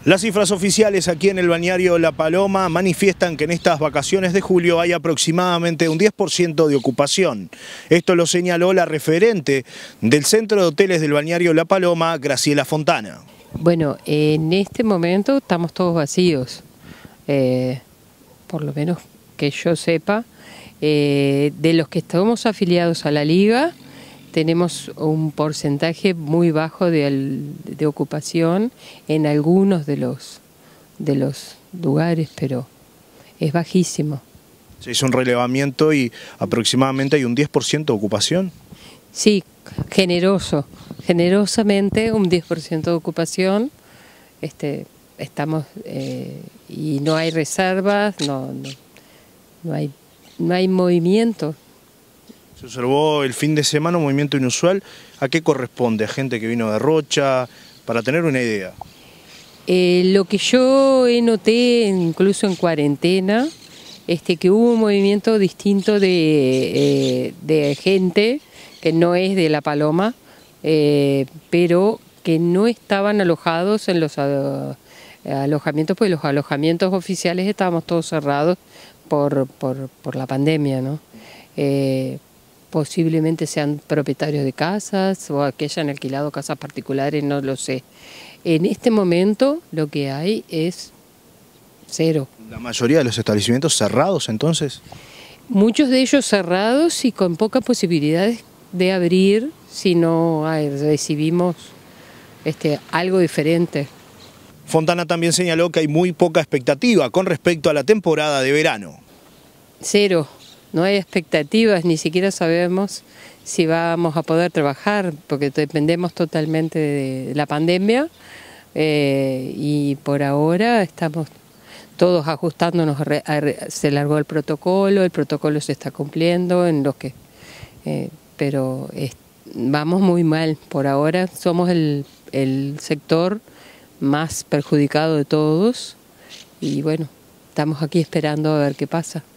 Las cifras oficiales aquí en el balneario La Paloma manifiestan que en estas vacaciones de julio hay aproximadamente un 10% de ocupación. Esto lo señaló la referente del Centro de Hoteles del balneario La Paloma, Graciela Fontana. Bueno, en este momento estamos todos vacíos, por lo menos que yo sepa. De los que estamos afiliados a la Liga, tenemos un porcentaje muy bajo de ocupación en algunos de los lugares, pero es bajísimo. Se hizo un relevamiento y aproximadamente hay un 10% de ocupación. Sí, generosamente un 10% de ocupación. Estamos y no hay reservas, no hay movimiento. Se observó el fin de semana un movimiento inusual. ¿A qué corresponde? ¿A gente que vino de Rocha? Para tener una idea. Lo que yo noté, incluso en cuarentena, que hubo un movimiento distinto de gente que no es de La Paloma, pero que no estaban alojados en los alojamientos, porque los alojamientos oficiales estábamos todos cerrados por la pandemia, ¿no? Posiblemente sean propietarios de casas o que hayan alquilado casas particulares, no lo sé. En este momento lo que hay es cero. ¿La mayoría de los establecimientos cerrados entonces? Muchos de ellos cerrados y con pocas posibilidades de abrir si no recibimos algo diferente. Fontana también señaló que hay muy poca expectativa con respecto a la temporada de verano. Cero. No hay expectativas, ni siquiera sabemos si vamos a poder trabajar, porque dependemos totalmente de la pandemia y por ahora estamos todos ajustándonos. Se largó el protocolo se está cumpliendo, pero vamos muy mal. Por ahora somos el sector más perjudicado de todos y bueno, estamos aquí esperando a ver qué pasa.